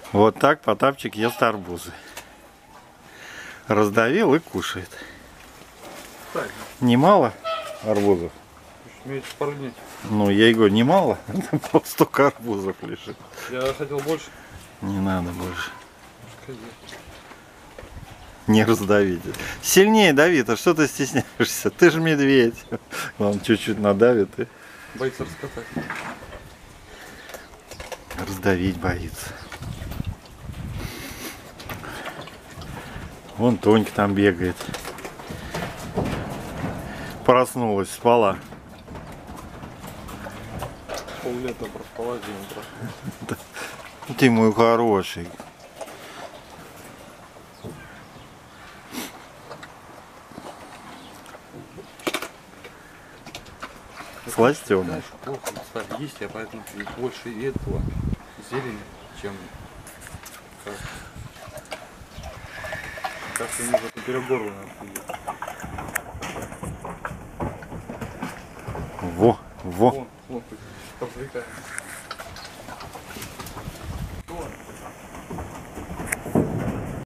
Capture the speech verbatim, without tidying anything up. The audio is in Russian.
Вот так Потапчик ест арбузы. Раздавил и кушает. Так. Немало арбузов? Меньше пару дней. Ну, я и говорю, немало. Там столько арбузов лежит. Я хотел больше. Не надо больше. Не раздавите. Сильнее дави, а что ты стесняешься? Ты же медведь. Он чуть-чуть надавит и... Боится раскатать. Раздавить боится. Вон Тонька там бегает. Проснулась, спала. Пол-лета проспала, зиму проспала. Ты мой хороший. Сластёный. Знаешь, плохо стали есть, я поэтому больше этого зелени, чем кажется. Кажется, мне уже поперек горла надо. Во, во. Вон, вон, паприка.